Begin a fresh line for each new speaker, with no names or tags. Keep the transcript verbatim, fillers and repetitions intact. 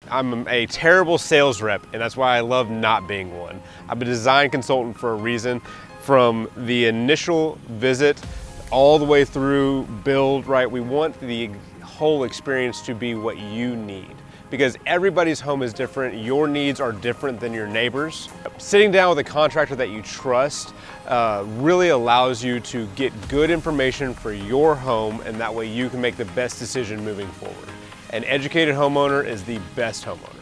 I'm a terrible sales rep, and that's why I love not being one. I'm a design consultant for a reason. From the initial visit all the way through build, right? We want the whole experience to be what you need, because everybody's home is different. Your needs are different than your neighbors. Sitting down with a contractor that you trust uh, really allows you to get good information for your home, and that way you can make the best decision moving forward. An educated homeowner is the best homeowner.